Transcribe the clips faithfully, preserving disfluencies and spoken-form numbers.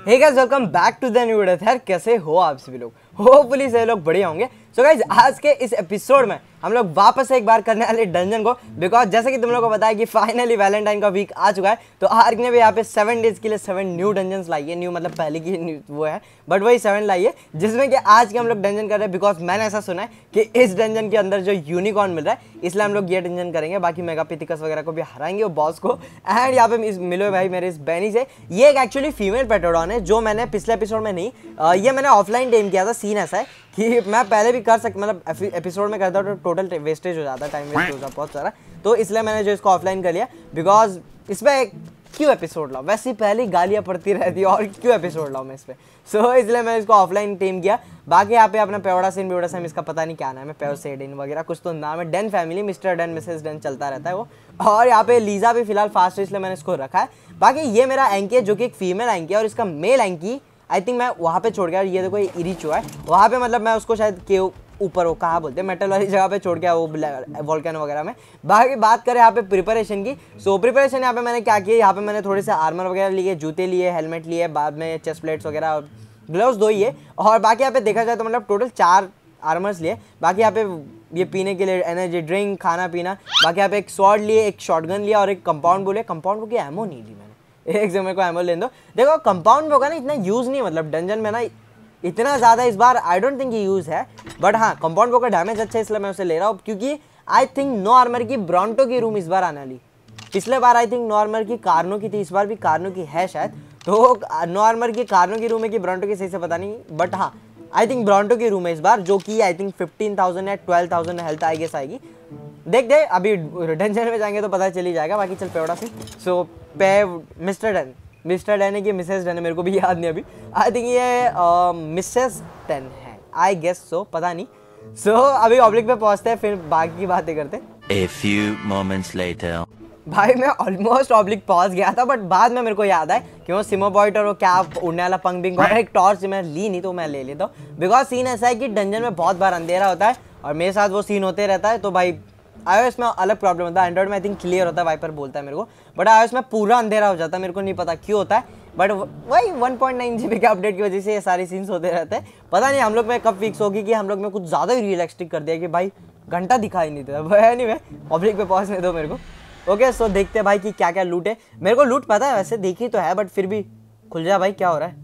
Hey guys welcome back to the new video. यार कैसे हो आप सभी लोग? होपफुली सभी लोग बढ़िया होंगे। सो गाइस आज के इस एपिसोड में हम लोग वापस से एक बार करने वाले डंजन को, बिकॉज जैसे कि तुम लोगों को बताया कि फाइनली वैलेंटाइन का वीक आ चुका है, तो आर्क ने भी यहाँ पे सेवन डेज के लिए सेवन न्यू डंजन्स लाई है। न्यू मतलब पहले की वो है, बट वही सेवन लाई है, जिसमें कि आज के हम लोग डंजन कर रहे हैं। बिकॉज मैंने ऐसा सुना है कि इस डंजन के अंदर जो यूनिकॉर्न मिल रहा है, इसलिए हम लोग ये डंजन करेंगे। बाकी मेगापिथिकस वगैरह को भी हराएंगे, वो बॉस को। एंड यहाँ पे मिलो भाई मेरे इस बैनी से, ये एक एक्चुअली फीमेल पेट्रोडॉन है, जो मैंने पिछले एपिसोड में नहीं, आ, ये मैंने ऑफलाइन टेम किया था। सीन ऐसा है कि मैं पहले भी कर सकता, मतलब एपिसोड में करता तो टोटल वेस्टेज हो जाता, टाइम वेस्ट हो जाता बहुत सारा, तो इसलिए मैंने जो इसको ऑफलाइन कर लिया। बिकॉज इसमें क्यों एपिसोड लाऊं, वैसे ही पहले गालियाँ पड़ती रहती है, और क्यों एपिसोड लाऊं मैं इस पर। सो so, इसलिए मैंने इसको ऑफलाइन टीम किया। बाकी यहाँ पे अपना पेवड़ा सीन बेवड़ा सीन, इसका पता नहीं क्या नाम है, पेवसेडिन वगैरह कुछ तो नाम है। Den family, Mr Den Mrs Den चलता रहता है वो। और यहाँ पे लीजा भी फिलहाल फास्ट है, इसलिए मैंने इसको रखा है। बाकी ये मेरा एंकी है, जो कि एक फीमेल एंकी है, और इसका मेल एंकी आई थिंक मैं वहाँ पे छोड़ गया। ये देखो ये इरिचो है वहाँ पे, मतलब मैं उसको शायद के ऊपर, वो कहाँ बोलते हैं, मेटल वाली जगह पे छोड़ गया, वो वोल्केनो वगैरह में। बाकी बात करें यहाँ पे प्रिपरेशन की, सो प्रिपरेशन यहाँ पे मैंने क्या किया, यहाँ पे मैंने थोड़े से आर्मर वगैरह लिए, जूते लिए, हेलमेट लिए, बाद में चेस्ट प्लेट्स वगैरह और ग्लव्स दो ही, और बाकी यहाँ पे देखा जाए तो मतलब टोटल चार आर्मर्स लिए। बाकी यहाँ पे ये पीने के लिए एनर्जी ड्रिंक, खाना पीना। बाकी यहाँ पे एक स्वॉर्ड लिए, एक शॉटगन लिया और एक कंपाउंड बोले। कंपाउंड को क्या एमो नहीं ली मैंने, एक से मेरे को एमो लेने दो। देखो कंपाउंड होगा ना, इतना यूज़ नहीं, मतलब डंजन में ना इतना ज़्यादा इस बार आई डोंट थिंक ये यूज़ है, बट हाँ कंपाउंड बो का डैमेज अच्छा है, इसलिए मैं उसे ले रहा हूँ। क्योंकि आई थिंक नो आर्मर की ब्रॉन्टो की रूम इस बार आने वाली, पिछले बार आई थिंक नो आर्मर की कार्नो की थी, इस बार भी कार्नो की है शायद। तो नो आर्मर की कार्नो की रूम है कि ब्रॉन्टो की, सही से पता नहीं, बट हाँ आई थिंक ब्रॉन्टो की रूम है इस बार, जो कि आई थिंक फिफ्टीन थाउजेंड या twelve thousand health I guess आएगी। देख दे अभी डंजन में जाएंगे तो पता चल ही जाएगा। बाकी चल पेवड़ा सी। सो पे मिस्टर डन, मिस्टर डन है कि मिसेस डन है, मेरे को भी याद नहीं अभी। आई थिंक ये मिसेस डन है, आई गेस सो, पता नहीं। सो so, अभी ऑब्लिक पे पहुंचते हैं, फिर बाकी की बातें करते हैं। A few moments later. भाई मैं ऑलमोस्ट ऑब्लिक पहुंच गया था, बट बाद में मेरे को याद आया कि वो सिमो पॉइंट और वो क्या उड़ने वाला पंख बिंग और एक टॉर्च मैं ली नहीं, तो मैं ले लेता हूँ। बिकॉज सीन ऐसा है कि डंजन में बहुत बार अंधेरा होता है, और मेरे साथ वो सीन होते रहता है। तो भाई आईओएस में अलग प्रॉब्लम होता है, एंड्रॉइड में आई थिंक क्लियर होता है, वाइपर बोलता है मेरे को, बट आईओएस में पूरा अंधेरा हो जाता है। मेरे को नहीं पता क्यों होता है, बट वही वन पॉइंट नाइन जीबी के अपडेट की वजह से ये सारी सीन्स होते रहते हैं। पता नहीं हम लोग में कब फिक्स होगी कि हम लोग में कुछ ज़्यादा ही रियलिस्टिक कर दिया कि भाई घंटा दिखाई नहीं देता। एनीवे पब्लिक पे पहुंचने दो मेरे को। ओके सो देखते हैं भाई कि क्या क्या लूट है। मेरे को लूट पता है वैसे, देखी तो है, बट फिर भी खुल जा भाई, क्या हो रहा है।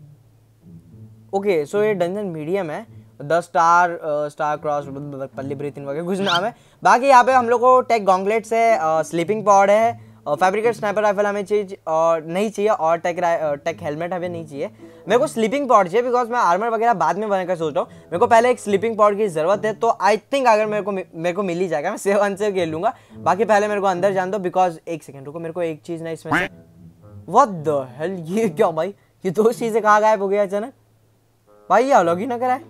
ओके सो ये डंजन मीडियम है, द स्टार स्टार क्रॉस पल्ली ब्रीथिंग वगैरह कुछ नाम है। बाकी यहाँ पे हम लोग को टेक गॉन्गलेट्स है, स्लीपिंग पॉड है, फैब्रिकेट स्नाइपर राइफल हमें चाहिए और नहीं चाहिए, और टेक टेक हेलमेट हमें नहीं चाहिए। मेरे को स्लीपिंग पॉड चाहिए, बिकॉज मैं आर्मर वगैरह बाद में बनाकर सोच रहा हूँ। मेरे को पहले एक स्लीपिंग पॉड की ज़रूरत है, तो आई थिंक अगर मेरे को मेरे को मिल ही जाएगा, मैं सेवन से खेल लूँगा। बाकी पहले मेरे को अंदर जान दो, बिकॉज एक सेकेंड रुको, मेरे को एक चीज़ ना इसमें से, व्हाट द हेल, ये क्या भाई, ये दो चीज़ें कहाँ गायब हो गया अचानक भाई, ये अलग ही ना कराए।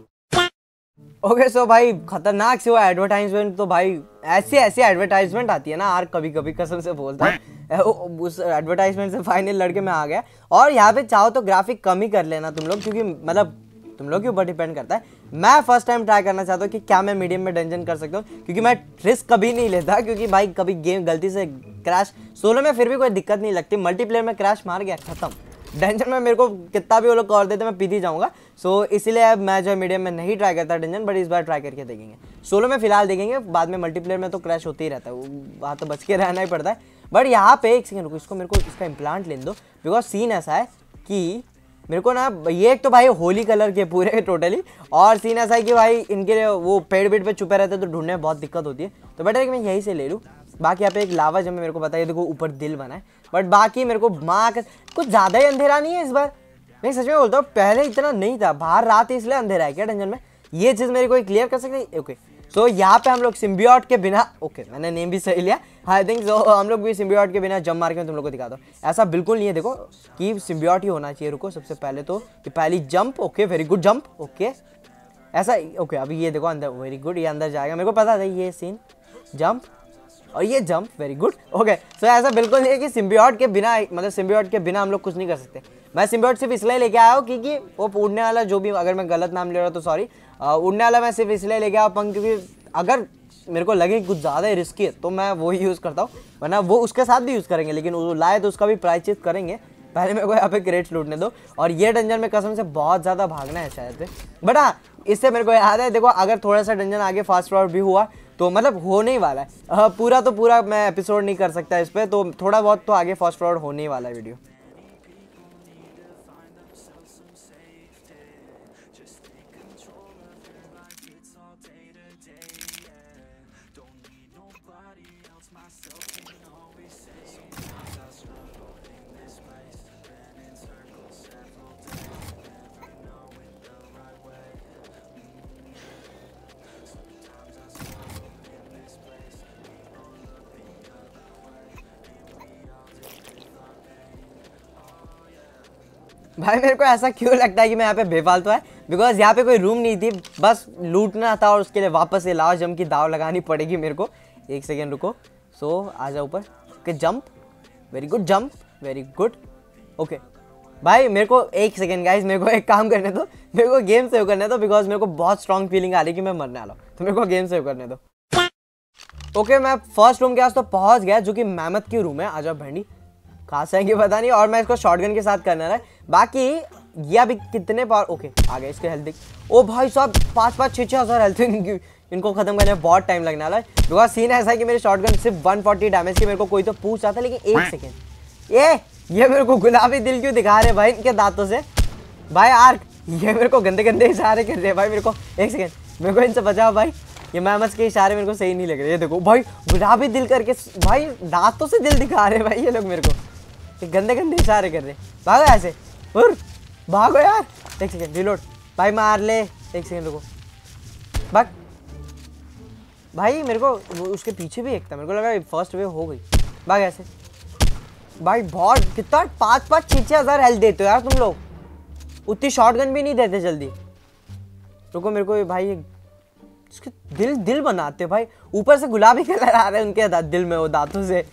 ओके सो भाई खतरनाक से वो एडवर्टाइजमेंट, तो भाई ऐसी ऐसी एडवर्टाइजमेंट आती है ना यार, कभी कभी कसम से बोलता है, उस एडवर्टाइजमेंट से फाइनल लड़के में आ गया। और यहाँ पे चाहो तो ग्राफिक कम ही कर लेना तुम लोग, क्योंकि मतलब तुम लोग के ऊपर डिपेंड करता है। मैं फर्स्ट टाइम ट्राई करना चाहता हूँ कि क्या मैं मीडियम में डंजन कर सकता हूँ, क्योंकि मैं रिस्क कभी नहीं लेता, क्योंकि भाई कभी गेम गलती से क्रैश, सोलो में फिर भी कोई दिक्कत नहीं लगती, मल्टीप्लेयर में क्रैश मार गया खत्म। डंजन में मेरे को कितना भी वो लोग कर देते मैं पीती जाऊंगा। सो so, इसीलिए अब मैं जो है मीडियम में नहीं ट्राई करता डंजन, बट इस बार ट्राई करके देखेंगे। सोलो में फिलहाल देखेंगे, बाद में मल्टीप्लेयर में तो क्रैश होते ही रहता है, वहाँ तो बच के रहना ही पड़ता है। बट यहाँ पे एक सेकंड रुको, इसको मेरे को इसका इम्प्लांट लेने दो। बिकॉज सीन ऐसा है कि मेरे को ना ये एक तो भाई होली कलर के पूरे टोटली, और सीन ऐसा है कि भाई इनके लिए वो पेड़ वेड़ पे छुपे रहते हैं, तो ढूंढने में बहुत दिक्कत होती है, तो बेटर है कि मैं यहीं से ले लूँ। बाकी यहाँ पे एक लावा जब मेरे को पता है, देखो ऊपर दिल बना है, बट बाकी मेरे को माँ कुछ ज़्यादा ही अंधेरा नहीं है इस बार। नहीं सच में बोलता हूँ, पहले इतना नहीं था, बाहर रात है इसलिए अंधेरा है क्या डंजन में, ये चीज़ मेरे को क्लियर कर सकते। ओके सो यहाँ पे हम लोग सिम्बियोट के बिना, ओके मैंने नेम भी सही लिया, आई थिंक सो हम लोग भी सिम्बियोट के बिना जम मार के तुम लोग को दिखाता हूँ। ऐसा बिल्कुल नहीं है, देखो कि सिम्बियोट ही होना चाहिए। रुको सबसे पहले तो कि पहली jump, okay very good jump, okay ऐसा, ओके अभी ये देखो अंदर, वेरी गुड, ये अंदर जाएगा, मेरे को पता था ये सीन, जंप और ये jump, very good. Okay so ऐसा बिल्कुल नहीं है कि सिम्बियोट के बिना, मतलब सिम्बियोट के बिना हम लोग कुछ नहीं कर सकते। मैं सिम्बियोट सिर्फ इसलिए लेके आया हूँ क्योंकि वो उड़ने वाला जो भी, अगर मैं गलत नाम ले रहा हूँ तो सॉरी, उड़ने वाला मैं सिर्फ इसलिए लेके आया पंख, क्योंकि अगर मेरे को लगे कुछ ज़्यादा ही रिस्की है तो मैं वो ही यूज़ करता हूँ, वरना वो उसके साथ भी यूज़ करेंगे, लेकिन वो लाए तो उसका भी प्राइस चेक करेंगे। पहले मेरे को यहाँ पे क्रेट्स लूटने दो। और ये डंजन में कसम से बहुत ज़्यादा भागना है शायद, बट हाँ इससे मेरे को याद है, देखो अगर थोड़ा सा डंजन आगे फास्ट फॉरवर्ड भी हुआ तो मतलब होने ही वाला है। आ, पूरा तो पूरा मैं एपिसोड नहीं कर सकता इस पर, तो थोड़ा बहुत तो आगे फास्ट फॉरवर्ड होने ही वाला है वीडियो। भाई मेरे को ऐसा क्यों लगता है कि मैं यहाँ पे बेफालतू है, बिकॉज यहाँ पे कोई रूम नहीं थी, बस लूटना था और उसके लिए वापस से लाओ जम की दाव लगानी पड़ेगी मेरे को। एक सेकेंड रुको। सो so, आ जाओ ऊपर। Okay jump, very good jump, very good. Okay भाई मेरे को एक सेकेंड गाइस, मेरे को एक काम करने दो, मेरे को गेम सेव करने दो, बिकॉज मेरे को बहुत स्ट्रॉन्ग फीलिंग आ रही है कि मैं मरने वाला हूँ, तो मेरे को गेम सेव करने दो। ओके okay, मैं फर्स्ट रूम के पास तो पहुंच गया, जो कि मेहमत की रूम है। आ जाओ भैंडी, कहाँ से आएंगे पता नहीं, और मैं इसको शॉटगन के साथ करना है। बाकी ये अभी कितने पावर, ओके आ गए इसके हेल्थ। ओ भाई साहब पाँच पाँच छः छः हज़ार हेल्थ, इनको खत्म करने में बहुत टाइम लगने वाला है। बिकॉज सीन ऐसा है कि मेरी शॉटगन सिर्फ एक सौ चालीस डैमेज की, मेरे को कोई तो पूछ रहा था, लेकिन एक सेकेंड ये ये मेरे को गुलाबी दिल क्यों दिखा रहे भाई इनके दांतों से। भाई आर्क ये मेरे को गंदे गंदे इशारे कर रहे हैं भाई मेरे को। एक सेकेंड मेरे को इनसे बचाओ भाई, ये मेहमत के इशारे मेरे को सही नहीं लग रहे। ये देखो भाई गुलाबी दिल करके भाई दांतों से दिल दिखा रहे भाई ये लोग मेरे को, ये गंदे गंदे इशारे कर रहे। भागो ऐसे, उर भागो यार। एक सेकेंड रिलोड, भाई मार ले। एक सेकेंड रुको, भाग भाई। मेरे को उसके पीछे भी एक था, मेरे को लगा फर्स्ट वेव हो गई। भाग ऐसे भाई। बहुत कितना पाँच पाँच छः छः हज़ार हेल्थ देते हो यार तुम लोग, उतनी शॉटगन भी नहीं देते जल्दी। रुको मेरे को भाई इसके दिल दिल बनाते भाई, ऊपर से गुलाबी कलर आ रहा है उनके दिल में, वो दांतों से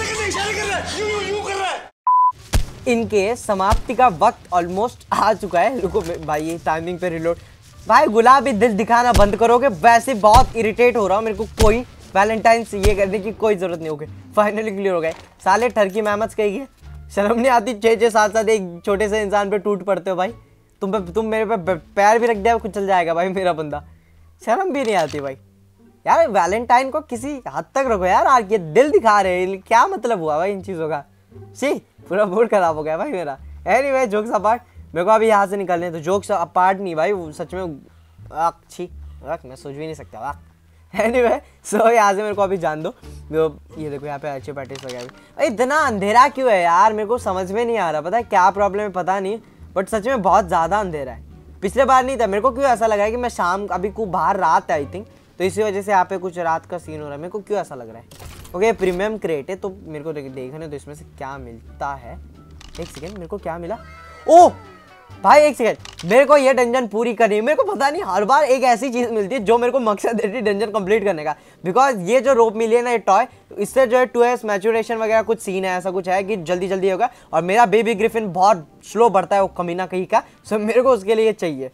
इनके समाप्ति का वक्त ऑलमोस्ट आ चुका है। रुको भाई ये टाइमिंग पे रिलोड। भाई गुलाबी दिल दिखाना बंद करोगे, वैसे बहुत इरिटेट हो रहा हूँ, मेरे को कोई वैलेंटाइंस ये करने की कोई जरूरत नहीं। ओके फाइनली क्लियर हो गए। साले टर्की मेहमत कही, शर्म नहीं आती छः छः सात सात एक छोटे से इंसान पे टूट पड़ते हो भाई। तुम पे तुम मेरे पे पैर भी रख दिया कुछ चल जाएगा भाई मेरा बंदा, शर्म भी नहीं आती भाई। यार वैलेंटाइन को किसी हद तक रखो यार, आर ये दिल दिखा रहे हैं, क्या मतलब हुआ भाई इन चीज़ों का। सी पूरा मूड खराब हो गया भाई मेरा। एनीवे जोक्स अपार्ट, मेरे को अभी यहाँ से निकलने तो जोक्स अपार्ट नहीं भाई, सच में अच्छी मैं सोच भी नहीं सकता वाह। एनीवे सो यहाँ से मेरे को अभी जान दो। ये देखो यहाँ पे अच्छे पैटिस वगैरह। इतना अंधेरा क्यों है यार, मेरे को समझ में नहीं आ रहा, पता है क्या प्रॉब्लम है पता नहीं, बट सच में बहुत ज़्यादा अंधेरा है। पिछले बार नहीं था, मेरे को क्यों ऐसा लगा है कि मैं शाम अभी को बाहर रात है आई थिंक, तो इसी वजह से यहाँ पे कुछ रात का सीन हो रहा है। मेरे को क्यों ऐसा लग रहा है। ओके प्रीमियम क्रेट है, तो मेरे को देखने तो इसमें से क्या मिलता है। एक सेकेंड मेरे को क्या मिला। ओ भाई एक सेकेंड, मेरे को ये डंजन पूरी करनी है। मेरे को पता नहीं हर बार एक ऐसी चीज़ मिलती है जो मेरे को मकसद देती है डंजन कंप्लीट करने का। बिकॉज ये जो रोप मिली है ना ये टॉय, इससे जो है टू एस मैचुरेशन वगैरह कुछ सीन है, ऐसा कुछ है कि जल्दी जल्दी होगा। और मेरा बेबी ग्रिफिन बहुत स्लो बढ़ता है वो कमीना कहीं का, सो मेरे को उसके लिए चाहिए।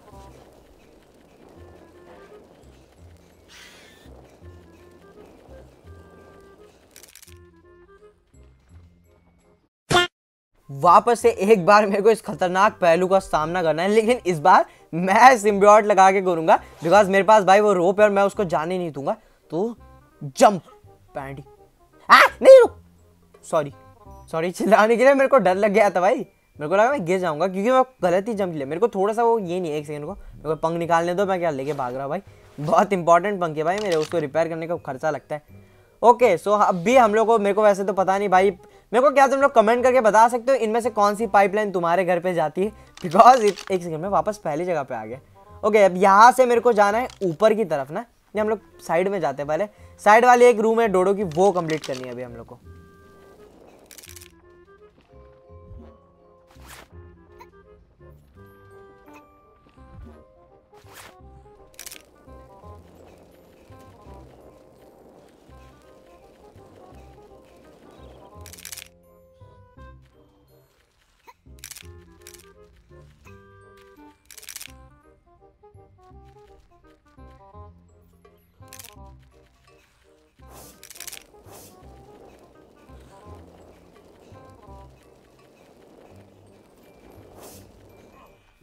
वापस से एक बार मेरे को इस खतरनाक पहलू का सामना करना है, लेकिन इस बार मैं सिम्बियोट लगा के करूंगा, बिकॉज मेरे पास भाई वो रोप है और मैं उसको जाने नहीं दूंगा। तो जंप पैंटी आ नहीं रुक, सॉरी सॉरी चिल्लाने के लिए मेरे को डर लग गया था भाई, मेरे को लगा मैं गिर जाऊंगा क्योंकि मैं गलत ही जंप लिया। मेरे को थोड़ा सा वो ये नहीं, एक सेकंड को मेरे को पंख निकालने दो, मैं क्या लेके भाग रहा भाई, बहुत इंपॉर्टेंट पंख है भाई मेरे, उसको रिपेयर करने का खर्चा लगता है। ओके सो अब भी हम लोग को, मेरे को वैसे तो पता नहीं भाई, मेरे को क्या तुम लोग कमेंट करके बता सकते हो इनमें से कौन सी पाइपलाइन तुम्हारे घर पे जाती है, बिकॉज एक सेकंड में वापस पहली जगह पे आ गया। ओके अब यहाँ से मेरे को जाना है ऊपर की तरफ ना, ये हम लोग साइड में जाते हैं, पहले साइड वाली एक रूम है डोडो की, वो कंप्लीट करनी है अभी हम लोग को।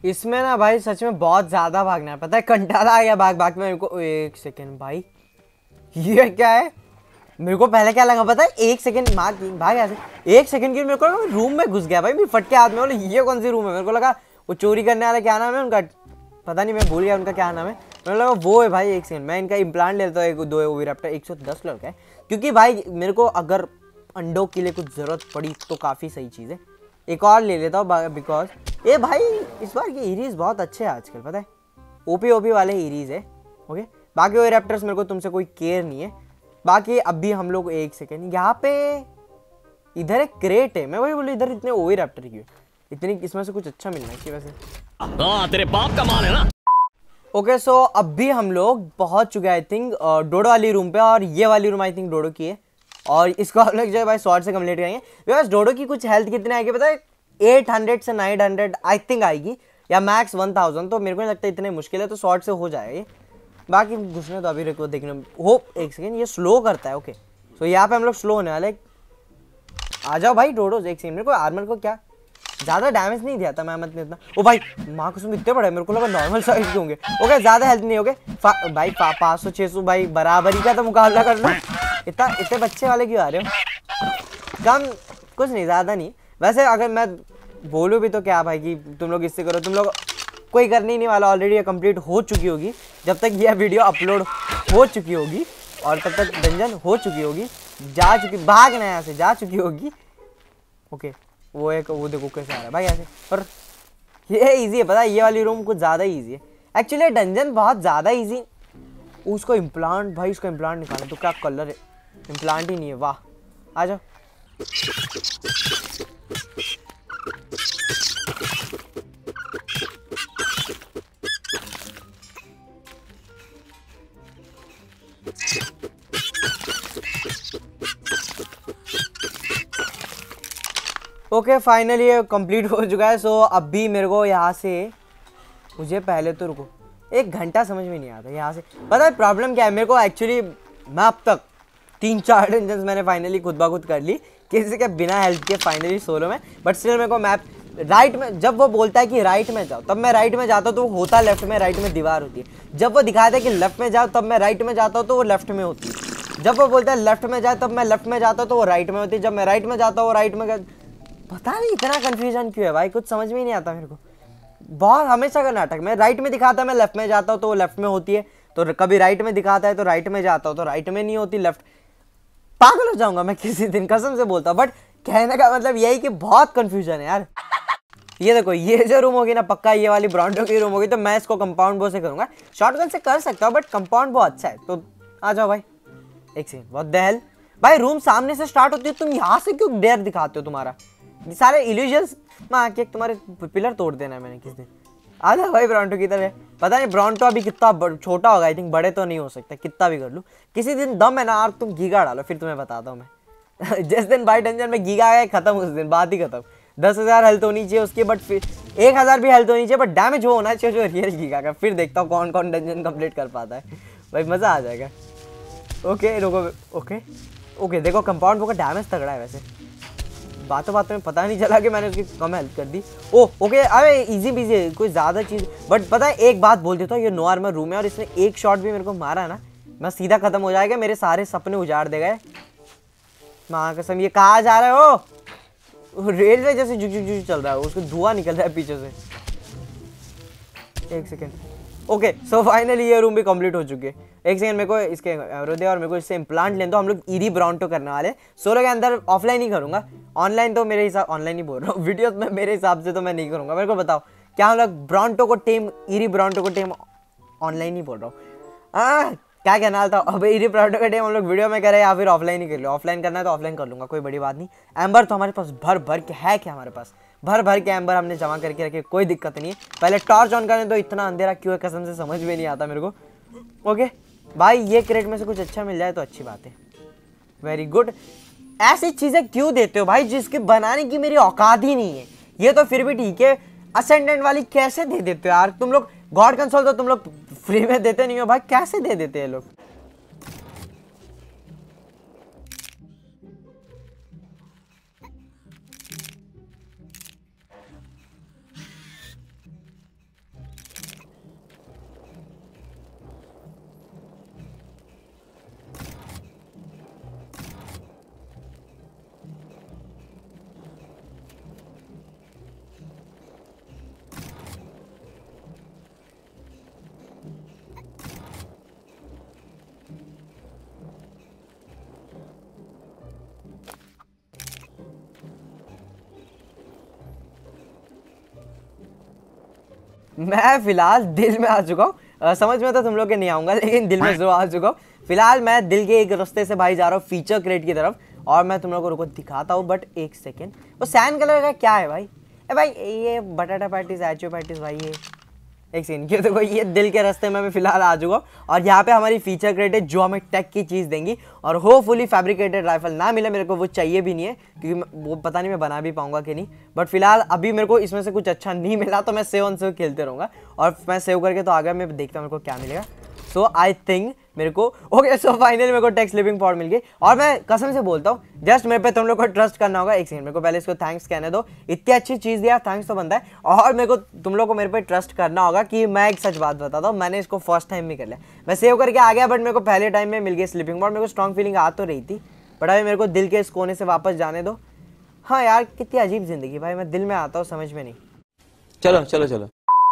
इसमें ना भाई सच में बहुत ज्यादा भागना है, पता है कंटाला आ गया भाग भाग में मेरे को। एक सेकंड भाई, ये क्या है? मेरे को पहले क्या लगा पता है, एक सेकंड मार भाई ऐसे, एक सेकंड के मेरे को रूम में घुस गया भाई, मेरे फटके हाथ में। बोले ये कौन सी रूम है? मेरे को लगा वो चोरी करने वाला, क्या नाम है उनका, पता नहीं, मैं भूल गया उनका क्या नाम है। मेरे लगा वो है भाई। एक सेकंड मैं इनका इम्प्लांट लेता हूँ, एक दो ओविराप्टर एक सौ दस लड़का है, क्योंकि भाई मेरे को अगर अंडों के लिए कुछ जरूरत पड़ी तो काफ़ी सही चीज़ है। एक और ले लेता हूँ बिकॉज ये भाई इस बार के ईरीज बहुत अच्छे हैं आजकल, पता है ओपी ओपी वाले ईरीज है। ओके बाकी ओविराप्टर्स मेरे को तुमसे कोई केयर नहीं है। बाकी अभी हम लोग एक सेकेंड यहाँ पे इधर एक क्रेट है, मैं वही बोलूँ इधर इतने ओविराप्टर क्यों, इतनी इसमें से कुछ अच्छा मिलना चाहिए वैसे। हाँ तेरे बाप का माल है ना। ओके सो अभी हम लोग पहुंच चुके हैं आई थिंक डोडो वाली रूम पे, और ये वाली रूम आई थिंक डोडो की है, और इसको हम लोग जो है भाई शॉर्ट से कंप्लीट करेंगे। बिकॉज डोडो की कुछ हेल्थ कितने आएगी पता है, एट हंड्रेड से नाइन हंड्रेड आई थिंक आएगी, या मैक्स वन थाउजेंड, तो मेरे को नहीं लगता इतने मुश्किल है, तो शॉर्ट से हो जाएगा ये। बाकी घुसने तो अभी रखो देखने हो। एक सेकेंड ये स्लो करता है। ओके सो यहाँ पे हम लोग स्लो होने वाले। आ जाओ भाई डोडो। एक सेकेंड मेरे को आर्मर को क्या ज़्यादा डैमेज नहीं दिया था मैं मत में इतना। ओ भाई माँ कसम इतने बड़े, मेरे को लगा नॉर्मल साइज के होंगे। ओके ज़्यादा हेल्थ नहीं होगे भाई, पाँच सौ छः सौ भाई बराबरी का तो मुकाबला कर लो। इतना इतने बच्चे वाले क्यों आ रहे हो? कम कुछ नहीं, ज़्यादा नहीं। वैसे अगर मैं बोलूँ भी तो क्या भाई कि तुम लोग इससे करो, तुम लोग कोई करने ही नहीं वाला, ऑलरेडी ये कंप्लीट हो चुकी होगी जब तक यह वीडियो अपलोड हो चुकी होगी, और तब तक डंजन हो चुकी होगी, जा चुकी, भागना यहाँ से जा चुकी होगी। ओके वो एक वो देखो कैसे आ रहा है भाई ऐसे, पर ये इजी है पता है, ये वाली रूम कुछ ज़्यादा इजी है एक्चुअली, डंजन बहुत ज़्यादा इजी। उसको इम्प्लांट भाई, उसका इम्प्लांट निकाले तो क्या कलर है, इम्प्लांट ही नहीं है, वाह आ जाओ। ओके okay, फाइनली ये कंप्लीट हो चुका है। सो अभी मेरे को यहाँ से, मुझे पहले तो रुको एक घंटा समझ में नहीं आता यहाँ से, पता है प्रॉब्लम क्या है मेरे को एक्चुअली, मैं अब तक तीन चार डंजन्स मैंने फाइनली खुद ब खुद कर ली, किसी के बिना हेल्प के फाइनली सोलो में, बट स्टिल मेरे को मैप राइट में, जब वो बोलता है कि राइट में जाओ तब मैं राइट में जाता हूँ तो वो होता लेफ्ट में, राइट में दीवार होती है। जब वो दिखाता है कि लेफ्ट में जाओ तब मैं राइट में जाता हूँ तो वो लेफ्ट में होती है। जब वो बोलता है लेफ्ट में जाए तब मैं लेफ्ट में जाता हूँ तो वो राइट में होती है। जब मैं राइट में जाता हूँ वो राइट में, पता नहीं इतना कंफ्यूजन क्यों है भाई, कुछ समझ में ही नहीं आता मेरे को, बहुत हमेशा का नाटक। मैं राइट में दिखाता है मैं लेफ्ट में जाता हूँ तो वो लेफ्ट में होती है, तो कभी राइट में दिखाता है तो राइट में जाता हूँ तो राइट में नहीं होती, लेफ्ट। पागल हो जाऊंगा मैं किसी दिन, कसम से बोलता हूँ। बट कहने का मतलब यही कि बहुत कंफ्यूजन है यार। ये देखो ये जो रूम होगी ना, पक्का ये वाली ब्रॉन्टो की रूम होगी, तो मैं इसको कंपाउंड बो से करूंगा, शॉटगन से कर सकता हूँ बट कंपाउंड बो अच्छा है। तो आ जाओ भाई। एक सेकंड बहुत दहल भाई, रूम सामने से स्टार्ट होती है, तुम यहाँ से क्यों डेयर दिखाते हो? तुम्हारा सारे इल्यूजन्स में आके तुम्हारे पिलर तोड़ देना है मैंने किस दिन। आ जाओ भाई ब्रॉन्टो की तरह। पता नहीं ब्रॉन्टो अभी कितना छोटा होगा, आई थिंक बड़े तो नहीं हो सकता, कितना भी कर लूँ। किसी दिन दम है ना यार, तुम गीगा डालो फिर तुम्हें बताता हूँ मैं। जिस दिन भाई डंजन में गीगा आया खत्म, उस दिन बात ही खत्म। दस हजार हेल्थ होनी चाहिए उसकी, बट फिर एक हजार भी हेल्थ होनी चाहिए, बट डैमेज वो होना चाहिए जो रियल गीगा का। फिर देखता हूँ कौन कौन डंजन कंप्लीट कर पाता है भाई, मजा आ जाएगा। ओके रुको, ओके ओके देखो कंपाउंड का डैमेज तगड़ा है वैसे, बातों बातों में पता नहीं चला कि मैंने उसकी कम हेल्प कर दी। ओ ओके अरे इजी बीजी है, कोई ज़्यादा चीज़। बट पता है एक बात बोल देता हूँ, ये नो आर्मर रूम है और इसने एक शॉट भी मेरे को मारा ना, मैं सीधा खत्म हो जाएगा, मेरे सारे सपने उजाड़ दे गए। माँ कसम। ये कहाँ जा रहे हो? रेलवे जैसे जुग जुग जुग चल रहा है, उसको धुआं निकल रहा है पीछे से। एक सेकेंड। ओके सो फाइनली ये रूम भी कंप्लीट हो चुकी है। एक सेकंड मेरे को इसके एरो दे और मेरे को इससे इम्प्लांट लें, तो हम लोग ईरी ब्रॉन्टो करने वाले। सोलो के अंदर ऑफलाइन ही करूंगा, ऑनलाइन तो मेरे हिसाब ऑनलाइन ही बोल रहा हूँ वीडियोस में, मेरे हिसाब से तो मैं नहीं करूंगा। मेरे को बताओ क्या हम लोग ब्रॉन्टो को टीम, ईरी ब्रॉन्टो को टीम ऑनलाइन ही बोल रहा हूँ, क्या कहना था अब, ईरी ब्रॉन्टो का टीम हम लोग वीडियो में करें या फिर ऑफलाइन ही कर लो? ऑफलाइन करना है तो ऑफलाइन कर लूंगा, कोई बड़ी बात नहीं। एम्बर तो हमारे पास भर भर के है, क्या हमारे पास भर भर के एम्बर हमने जमा करके रखे, कोई दिक्कत नहीं है। पहले टॉर्च ऑन करें तो इतना अंधेरा क्यों है कसम से समझ में नहीं आता मेरे को। ओके भाई ये क्रेट में से कुछ अच्छा मिल जाए तो अच्छी बात है, वेरी गुड। ऐसी चीजें क्यों देते हो भाई जिसके बनाने की मेरी औकात ही नहीं है? ये तो फिर भी ठीक है, असेंडेंट वाली कैसे दे देते हो यार तुम लोग? गॉड कंसोल तो तुम लोग फ्री में देते नहीं हो भाई, कैसे दे देते हैं लोग? मैं फिलहाल दिल में आ चुका हूँ, समझ में तो तुम लोग के नहीं आऊंगा लेकिन दिल में जरूर आ चुका हूँ। फिलहाल मैं दिल के एक रास्ते से भाई जा रहा हूँ फीचर क्रेट की तरफ, और मैं तुम लोगों को रुको दिखाता हूँ। बट एक सेकेंड, वो सैंड कलर का क्या है भाई? ए भाई ये बटाटा पैटीज, एचो पैटीज भाई, ये एक सेकेंड क्यों, देखो ये दिल के रास्ते में मैं फिलहाल आ चुका हूँ और यहाँ पे हमारी फीचर क्रेट है जो हमें टेक की चीज़ देंगी। और होपफुली फैब्रिकेटेड राइफल ना मिले मेरे को, वो चाहिए भी नहीं है क्योंकि वो पता नहीं मैं बना भी पाऊंगा कि नहीं। बट फिलहाल अभी मेरे को इसमें से कुछ अच्छा नहीं मिला तो मैं सेव ऑन सेव खेलते रहूँगा, और मैं सेव करके तो आ गया, मैं देखता हूँ मेरे को क्या मिलेगा। सो आई थिंक मेरे को ओके, सो फाइनली मेरे को टेक स्लीपिंग पॉड मिल गई। और मैं कसम से बोलता हूँ जस्ट मेरे पे तुम लोग को ट्रस्ट करना होगा। एक सेकंड मेरे को पहले इसको थैंक्स कहने दो, इतनी अच्छी चीज़ दिया, थैंक्स तो बनता है। और मेरे को तुम लोग को मेरे पे ट्रस्ट करना होगा कि मैं एक सच बात बताता हूँ, मैंने इसको फर्स्ट टाइम में कर लिया, मैं सेव करके आ गया, बट मेरे को पहले टाइम में मिल गया स्लीपिंग पॉड। मेरे को स्ट्रॉन्ग फीलिंग आ तो रही थी, बट अभी मेरे को दिल के इस कोने से वापस जाने दो। हाँ यार कितनी अजीब जिंदगी भाई, मैं दिल में आता हूँ समझ में नहीं। चलो चलो चलो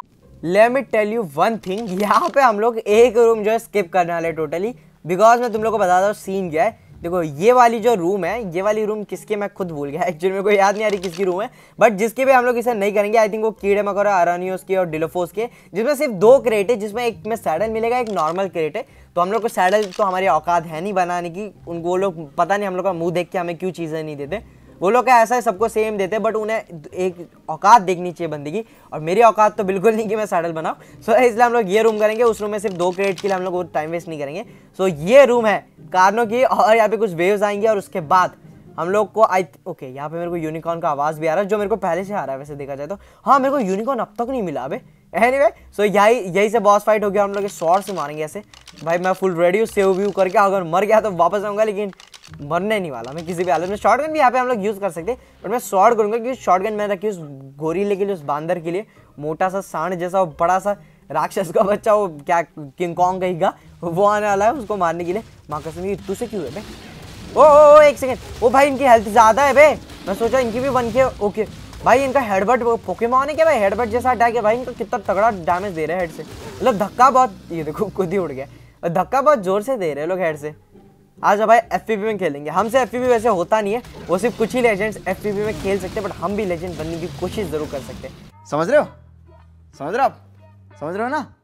let me tell you one thing, यहाँ पे हम लोग एक रूम जो है स्किप करने वाले टोटली, बिकॉज मैं तुम लोग को बताता हूँ सीन क्या है। देखो ये वाली जो रूम है, ये वाली रूम किसकी मैं खुद भूल गया एक्चुअली, मेरे को याद नहीं आ रही किसकी रूम है, बट जिसकी भी हम लोग इसे नहीं करेंगे। आई थिंक वो कीड़े मकोड़ा अरानियोस की और डिलोफोस के, जिसमें सिर्फ दो क्रेट है, जिसमें एक में सैडल मिलेगा, एक नॉर्मल क्रेट है। तो हम लोग को सैडल तो हमारी औकात है नहीं बनाने की, उनको वो लोग पता नहीं हम लोग का मुँह देख के हमें क्यों चीज़ें नहीं देते। वो लोग का ऐसा है सबको सेम देते हैं, बट उन्हें एक औकात देखनी चाहिए बंदे की, और मेरी औकात तो बिल्कुल नहीं कि मैं सैडल बनाऊँ। सो so, इसलिए हम लोग ये रूम करेंगे। उस रूम में सिर्फ दो क्रेट के लिए हम लोग वो टाइम वेस्ट नहीं करेंगे। सो so, ये रूम है कार्नो की, और यहाँ पे कुछ वेव्स आएंगे, और उसके बाद हम लोग को आई ओके यहाँ पे मेरे को यूनिकॉर्न का आवाज़ भी आ रहा है, जो मेरे को पहले से आ रहा है वैसे देखा जाए तो। हाँ मेरे को यूनिकॉर्न अब तक नहीं मिला अबे। एनीवे सो यही यही से बॉस फाइट हो गया, हम लोग शॉर्ट से मारेंगे ऐसे। भाई मैं फुल रेडी हूँ, सेव व्यू करके, अगर मर गया तो वापस आऊँगा, लेकिन मरने नहीं वाला मैं किसी भी हालत में। शॉर्ट गन भी यहाँ पे हम लोग यूज़ कर सकते हैं, बट मैं शॉर्ट करूँगा क्योंकि शॉर्ट गन मैं रखी उस गोरीले के लिए, उस बांदर के लिए, मोटा सा सांड जैसा वो बड़ा सा राक्षस का बच्चा, वो क्या किंग कॉन्ग कहेगा, वो आने वाला है उसको मारने के लिए। माँ कसम तू से क्यों है बे? ओ, ओ, ओ एक सेकंड, ओ भाई इनकी हेल्थ ज़्यादा है बे, मैं सोचा इनकी भी बन के। ओके भाई इनका हेडबट पोकेमॉन है क्या भाई? हेडबट जैसा अटैक है भाई इनका, कितना तगड़ा डैमेज दे रहे हैं हेड से, मतलब धक्का बहुत, ये देखो खुद ही उड़ गया, धक्का बहुत जोर से दे रहे हैं लोग हेड से। आज भाई एफपीवी में खेलेंगे, हमसे एफपीवी वैसे होता नहीं है, वो सिर्फ कुछ ही लेजेंड्स एफपीवी में खेल सकते हैं, बट हम भी लेजेंड बनने की कोशिश जरूर कर सकते हैं। समझ रहे हो समझ रहे हो आप समझ रहे हो ना?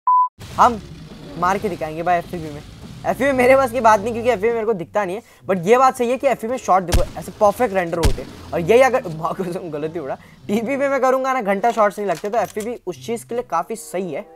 हम मार के दिखाएंगे भाई एफपीवी में। एफपीवी मेरे पास की बात नहीं, क्योंकि एफपीवी मेरे को दिखता नहीं है, बट ये बात सही है कि एफपीवी में शॉट देखो ऐसे परफेक्ट रेंडर होते हैं, और यही अगर गलती उड़ा टीपी पे मैं करूंगा ना, घंटा शॉट्स नहीं लगते, तो एफपीवी उस चीज़ के लिए काफ़ी सही है।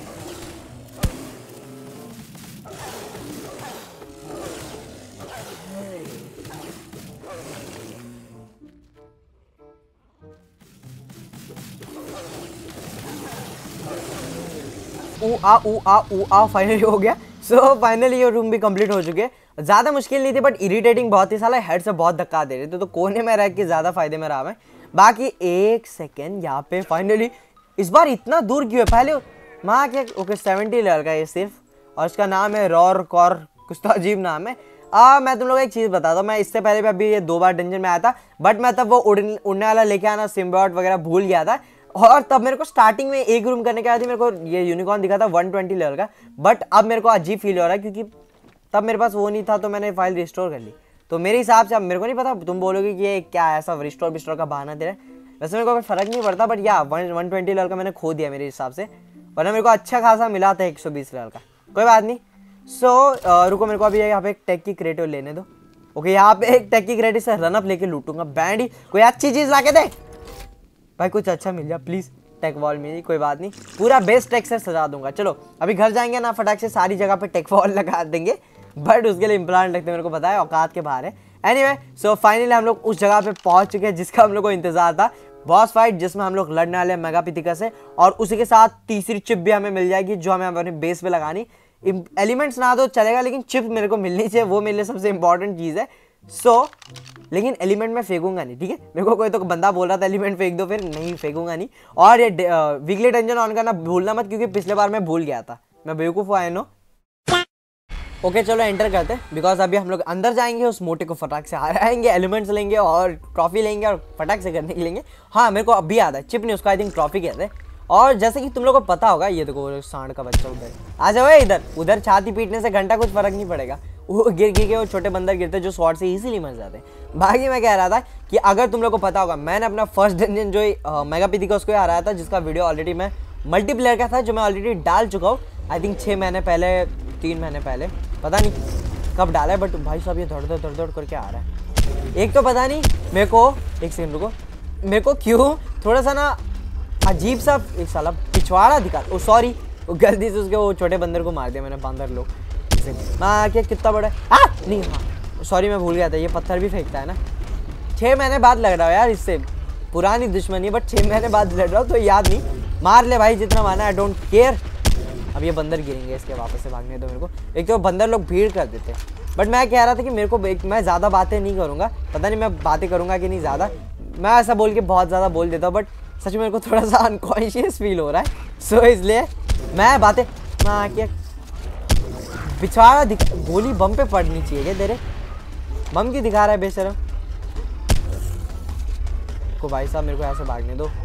ऊ आ ऊ आ ऊ आ फाइनली हो गया। सो so, फाइनली ये रूम भी कंप्लीट हो चुके हैं। ज़्यादा मुश्किल नहीं थी, बट इरिटेटिंग बहुत ही, साला हेड से बहुत धक्का दे रहे थे, तो कोने में रह के ज़्यादा फायदे में रहा मैं। बाकी एक सेकेंड यहाँ पे फाइनली, इस बार इतना दूर क्यों है? पहले माँ क्या ओके सेवेंटी लेवल का ये सिर्फ, और इसका नाम है रॉर कॉर, कुछ तो अजीब नाम है। आ, मैं तुम लोग एक चीज़ बताता हूँ, मैं इससे पहले भी अभी ये दो बार डंजन में आया था, बट मैं तब वो उड़ने उड़ने वाला लेके आना सिम्बॉट वगैरह भूल गया था, और तब मेरे को स्टार्टिंग में एक रूम करने के बाद ही मेरे को ये यूनिकॉर्न दिखा था वन ट्वेंटी लेवल का। बट अब मेरे को अजीब फील हो रहा है, क्योंकि तब मेरे पास वो नहीं था, तो मैंने फाइल रिस्टोर कर ली। तो मेरे हिसाब से अब मेरे को नहीं पता, तुम बोलोगे कि ये क्या ऐसा रिस्टोर विस्टोर का बहाना दे रहा है, वैसे मेरे को कोई फर्क नहीं पड़ता, बट या वन वन ट्वेंटी लेवल का मैंने खो दिया मेरे हिसाब से, वरना मेरे को अच्छा खासा मिला था एक सौ बीस लेवल का। कोई बात नहीं। सो so, रुको मेरे को अभी यहाँ पे एक टेक की क्रेट लेने दो। ओके यहाँ पे एक टेक की क्रेट से रनअप लेके लूटूंगा। बैंड ही कोई अच्छी चीज़ ला के दे भाई, कुछ अच्छा मिल जाए प्लीज़। टेक वॉल मिली, कोई बात नहीं, पूरा बेस्ट टेक से सजा दूंगा। चलो अभी घर जाएंगे ना, फटाक से सारी जगह पे टेक वॉल लगा देंगे, बट उसके लिए इम्प्लांट लगते मेरे को पता है, औकात के बाहर है। एनीवे सो फाइनली हम लोग उस जगह पे पहुंच चुके हैं जिसका हम लोग को इंतजार था, बॉस फाइट, जिसमें हम लोग लड़ने वाले मेगापिथिकस से, और उसी के साथ तीसरी चिप भी हमें मिल जाएगी, जो हमें अपने बेस पे लगानी। एलिमेंट्स ना दो चलेगा, लेकिन चिप मेरे को मिलनी चाहिए, वो मेरे लिए सबसे इंपॉर्टेंट चीज़ है। सो so, लेकिन एलिमेंट में फेंकूंगा नहीं, ठीक है? मेरे को कोई तो बंदा बोल रहा था एलिमेंट फेंक दो, फिर नहीं फेंकूंगा नहीं। और ये वीकली डंजन ऑन करना भूलना मत, क्योंकि पिछले बार मैं भूल गया था, मैं बेवकूफ़ हुआ है नो। ओके okay, चलो एंटर करते हैं, बिकॉज अभी हम लोग अंदर जाएंगे, उस मोटे को फटाक से आएंगे, एलिमेंट्स लेंगे और ट्रॉफी लेंगे और फटाक से करने के लेंगे। हाँ मेरे को अभी याद है, चिप ने उसको आई थिंक ट्रॉफी कहते हैं। और जैसे कि तुम लोग को पता होगा, ये देखो सांड का बच्चा उधर आ जाओ, इधर उधर छाती पीटने से घंटा कुछ फर्क नहीं पड़ेगा, वो गिर गिर के वो छोटे बंदर गिरते जो स्वॉर्ड से इजीली मर जाते हैं। बाकी मैं कह रहा था कि अगर तुम लोग को पता होगा, मैंने अपना फर्स्ट डंजन जो मेगापिथिकस को हराया था, जिसका वीडियो ऑलरेडी मैं मल्टीप्लेयर का था जो मैं ऑलरेडी डाल चुका हूँ। आई थिंक छः महीने पहले, तीन महीने पहले, पता नहीं कब डाला है, बट भाई साहब ये दौड़ दौड़ दौड़ दौड़ करके आ रहा है। एक तो पता नहीं मेरे को, एक सेकंड रुको, मेरे को क्यों थोड़ा सा ना अजीब सा एक साला पिछवाड़ा दिखा, ओ सॉरी वो गलती से उसके वो छोटे बंदर को मार दिया मैंने, बंदर लोग। मैं क्या कितना बड़ा है आ! नहीं हाँ सॉरी मैं भूल गया था, ये पत्थर भी फेंकता है ना। छः महीने बाद लग रहा है यार, इससे पुरानी दुश्मनी है बट छः महीने बाद लड़ रहा हूँ तो याद नहीं। मार ले भाई जितना मारना, आई डोंट केयर। अब ये बंदर गिरेंगे, इसके वापस से भागने दो मेरे को। एक तो बंदर लोग भीड़ कर देते हैं, बट मैं कह रहा था कि मेरे को मैं ज़्यादा बातें नहीं करूँगा, पता नहीं मैं बातें करूँगा कि नहीं ज़्यादा। मैं ऐसा बोल के बहुत ज़्यादा बोल देता हूँ, बट सच में मेरे को थोड़ा सा अनकॉन्शियस फील हो रहा है। सो so, इसलिए मैं बातें मैं क्या पिछवाड़ा दिख, गोली बम पे पड़नी चाहिए क्या तेरे? बम की दिखा रहा है बेशरम को। भाई साहब मेरे को ऐसे भागने दो।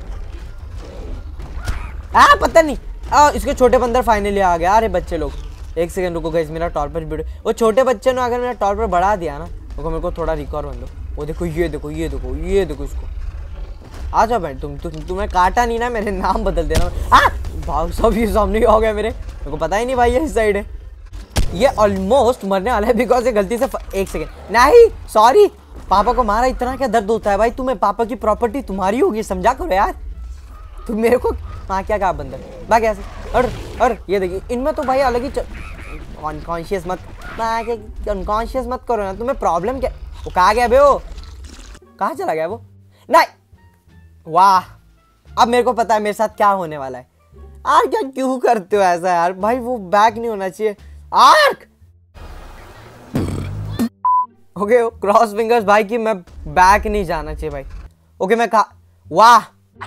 आ पता नहीं आ, इसके छोटे बंदर फाइनली आ गया। अरे बच्चे लोग एक सेकंड रुको गाइस, मेरा टॉल पर वीडियो, वो छोटे बच्चे ने अगर मेरा टॉल पर बढ़ा दिया ना तो मेरे को थोड़ा रिकॉर्ड बन दो। वो देखो ये देखो ये देखो ये देखो इसको। आ जाओ भाई तुम तुम तुम्हें काटा नहीं ना, मेरे नाम बदल देना। आ भाग सब ये सामने हो गया मेरे, मेरे को पता ही नहीं भाई ये इस साइड है। ये ऑलमोस्ट मरने वाला है बिकॉज ये गलती से एक सेकेंड नहीं सॉरी पापा को मारा। इतना क्या दर्द होता है भाई तुम्हें? पापा की प्रॉपर्टी तुम्हारी होगी, समझा करो यार। तुम मेरे को हाँ क्या कहा बंदर भाग ऐसे। और और ये देखिए इनमें तो भाई अलग ही अनकॉन्शियस मत अनकॉन्शियस मत करो ना। तुम्हें प्रॉब्लम क्या? वो कहाँ गया बे? वो कहाँ चला गया वो? नहीं वाह अब मेरे को पता है मेरे साथ क्या होने वाला है। यार क्या क्यों करते हो ऐसा यार? भाई वो बैक नहीं होना चाहिए। आर्क ओके क्रॉस फिंगर्स भाई की मैं बैक नहीं जाना चाहिए भाई। ओके मैं कहा वाह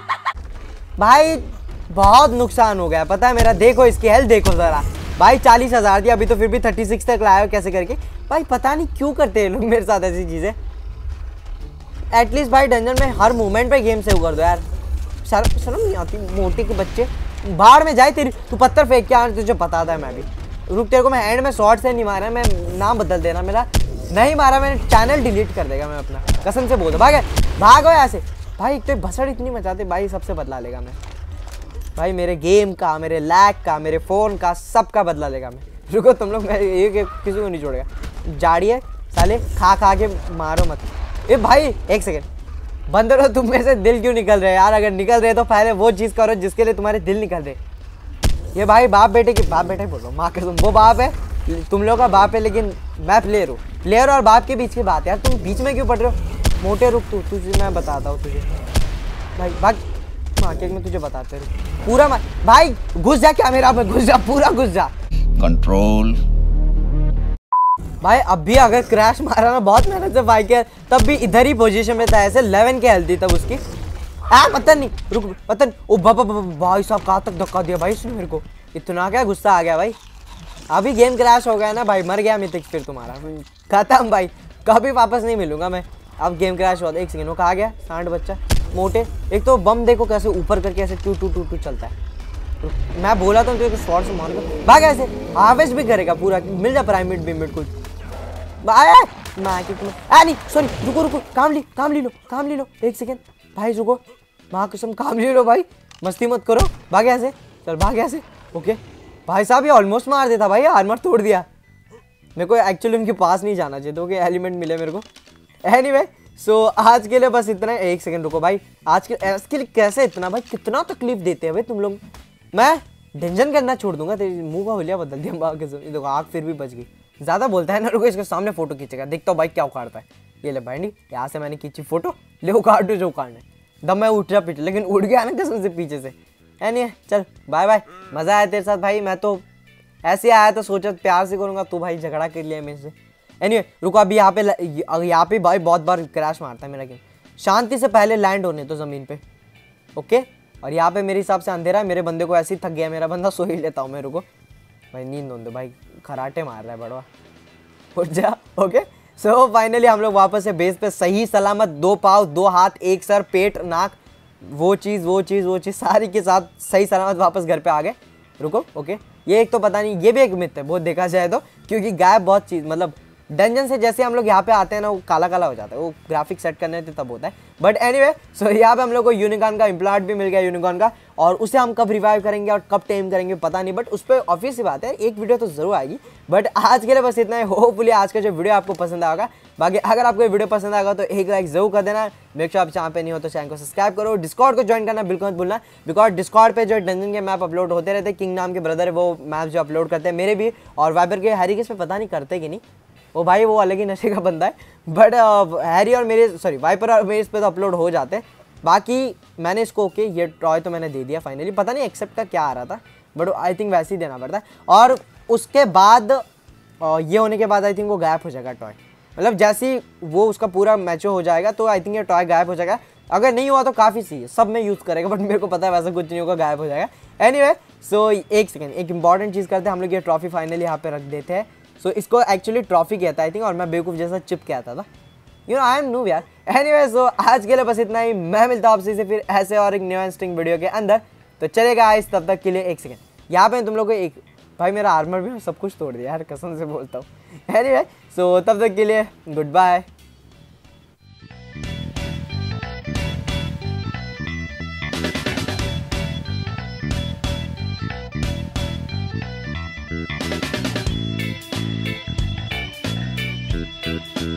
भाई बहुत नुकसान हो गया पता है मेरा। देखो इसकी हेल्थ देखो जरा भाई, चालीस हजार दिया अभी तो फिर भी थर्टी सिक्स तक लाया हो कैसे करके भाई। पता नहीं क्यों करते हैं लोग मेरे साथ ऐसी चीजें। एटलीस्ट भाई डंजन में हर मूवमेंट पे गेम सेव कर दो यार। शर्म शर्म नहीं आती मोटे के बच्चे। बाहर में जाए तेरी, तू पत्थर फेंक के आने तुझे पता था मैं भी। रुक तेरे को मैं एंड में शॉर्ट से नहीं मारा, मैं नाम बदल देना मेरा। नहीं मारा मैंने चैनल डिलीट कर देगा मैं अपना, कसम से बोल दो। भाग भागो ऐसे भाई, एक तो भसड़ इतनी मचाते भाई, सबसे बदला लेगा मैं भाई। मेरे गेम का, मेरे लैग का, मेरे फ़ोन का, सब का बदला लेगा मैं। रुको तुम लोग, मैं एक किसी को नहीं छोड़ेगा। जाड़ी है साले, खा खा के मारो मत। ए भाई एक सेकेंड बंदर हो तुम में से दिल क्यों निकल रहे यार? अगर निकल रहे तो पहले वो चीज़ करो जिसके लिए तुम्हारे दिल निकल रहे। ये भाई बाप बेटे की, बाप बेटे बोल रहा हूँ माँ कसम, वो बाप है तुम लोग का बाप है, लेकिन मैं प्लेयर हूँ। प्लेयर और बाप के बीच की बात है यार, तुम बीच में क्यों पढ़ रहे हो? मोटे रुक तू, तुझे मैं बताता हूँ तुझे भाई। भाग माँ के मैं तुझे बताते रुक पूरा मार भाई। घुस जा कैमरा में, घुस जा पूरा घुस जा। कंट्रोल भाई अब भी अगर क्रैश मारा ना बहुत मेहनत से भाई के, तब भी इधर ही पोजीशन में था। ऐसे इलेवन के हेल्थ थी तब उसकी। आ पता नहीं रुक पता नहीं। ओ बाबा भाई साहब कहाँ तक धक्का दिया भाई इसने मेरे को, इतना क्या गुस्सा आ गया भाई। अभी गेम क्रैश हो गया ना भाई, मर गया मिथिक फिर तुम्हारा खत्म भाई, कभी वापस नहीं मिलूंगा मैं। अब गेम क्रैश हुआ था। एक सेकेंड वो कहा गया सांड बच्चा मोटे। एक तो बम देखो कैसे ऊपर करके ऐसे टू टू टू टू चलता है। मैं बोला था तो शॉर्ट से मार कर भाग ऐसे, हार्वेस्ट भी करेगा पूरा, मिल जा प्राइमेट बिमिट कुछ माँ की तुम्हें। आ नहीं सॉरी रुको रुको, काम ली काम ली लो काम ली लो एक सेकेंड भाई रुको, माँ कसम काम ले लो भाई, मस्ती मत करो। भाग ऐसे चल भाग ऐसे। ओके भाई साहब ये ऑलमोस्ट मार देता भाई, आर्मर तोड़ दिया। मेरे को एक्चुअली उनके पास नहीं जाना चाहिए तो कि एलिमेंट मिले मेरे को। एनीवे सो आज के लिए बस इतना। एक सेकंड रुको भाई, आज के इसके लिए कैसे इतना भाई, कितना तकलीफ देते हैं भाई तुम लोग। मैं डेंजन करना छोड़ दूंगा, तेरे मुंह का हुलिया बदल दिया। बाग देखो आग फिर भी बच गई। ज़्यादा बोलता है ना, रुको इसके सामने फोटो खींचेगा, देखता हूँ भाई क्या उखाड़ता है। ये ले भाई यहाँ से मैंने खींची फोटो, ले उखाड़ दो जो उखाड़ना है। दम मैं उठ रहा पीछे, लेकिन उठ गया ना कसम से पीछे से। है नहीं चल बाय बाय, मज़ा आया तेरे साथ भाई। मैं तो ऐसे आया तो सोचा प्यार से करूँगा, तू भाई झगड़ा कर लिया मेरे से। एनीवे रुको अभी यहाँ पे यहाँ पे भाई बहुत बार क्रैश मारता है मेरा गेम। शांति से पहले लैंड होने तो ज़मीन पे। ओके और यहाँ पे मेरे हिसाब से अंधेरा है, मेरे बंदे को ऐसे ही थक गया मेरा बंदा, सो ही लेता हूँ मैं। रुको भाई नींद होने दो भाई, खराटे मार रहा है बड़वा, उठ जा। ओके सो फाइनली हम लोग वापस से बेस पे सही सलामत, दो पाँव दो हाथ एक सर पेट नाक वो चीज़ वो चीज़ वो चीज़ सारी के साथ सही सलामत वापस घर पे आ गए। रुको ओके ये एक तो पता नहीं, ये भी एक मिथ है बहुत देखा जाए तो, क्योंकि गायब बहुत चीज़ मतलब डंजन से जैसे हम लोग यहाँ पे आते हैं ना वो काला काला हो जाता है, वो ग्राफिक सेट करने से तब होता है। बट एनीवे सो यहाँ पे हम लोग को यूनिकॉर्न का इम्प्लांट भी मिल गया यूनिकॉर्न का, और उसे हम कब रिवाइव करेंगे और कब टेम करेंगे पता नहीं, बट उस पर ऑब्वियस सी बात है एक वीडियो तो जरूर आएगी। बट आज के लिए बस इतना है, होपफुली आज का जो वीडियो आपको पसंद आएगा। बाकी अगर आपको ये वीडियो पसंद आएगा तो एक लाइक जरूर कर देना। मेक श्योर आप चैनल पे नहीं हो तो चैनल को सब्सक्राइब करो। डिस्कॉर्ड को ज्वाइन करना बिल्कुल मत भूलना, बिकॉज डिस्कॉर्ड पे जो डंजन के मैप अपलोड होते रहते हैं, किंग नाम के ब्रदर है वो मैप जो अपलोड करते हैं मेरे भी, और वाइपर के हैरी के इस पे पता नहीं करते कि नहीं, वो भाई वो अलग ही नशे का बंदा है। बट हैरी और मेरे सॉरी वाइपर और मेरे इस पे तो अपलोड हो जाते हैं। बाकी मैंने इसको ओके ये टॉय तो मैंने दे दिया फाइनली, पता नहीं एक्सेप्ट का क्या आ रहा था, बट आई थिंक वैसे ही देना पड़ता है। और उसके बाद ये होने के बाद आई थिंक वो गायब हो जाएगा टॉय, मतलब जैसे ही वो उसका पूरा मैचो हो जाएगा तो आई थिंक ये टॉय गायब हो जाएगा। अगर नहीं हुआ तो काफ़ी सही है, सब में यूज़ करेगा, बट मेरे को पता है वैसा कुछ नहीं होगा, गायब हो जाएगा। एनीवे सो एक सेकेंड, एक इंपॉर्टेंट चीज़ करते हैं हम लोग, ये ट्रॉफी फाइनली यहाँ पे रख देते हैं। सो so, इसको एक्चुअली ट्रॉफी कहता है आई थिंक, और मैं बेवकूफ़ जैसा चिप कहता था, you know I am new यार। एनीवे सो आज के लिए बस इतना ही, मैं मिलता हूँ आपसे फिर ऐसे और एक न्यू इंटरेस्टिंग वीडियो के अंदर। तो चलेगा इस तब तक के लिए एक सेकेंड, यहाँ पे तुम लोग को एक भाई मेरा आर्मर भी सब कुछ तोड़ दिया यार, कसम से बोलता हूँ। एनीवे सो तब तक के लिए गुड बाय।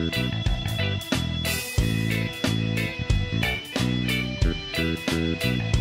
Thank you.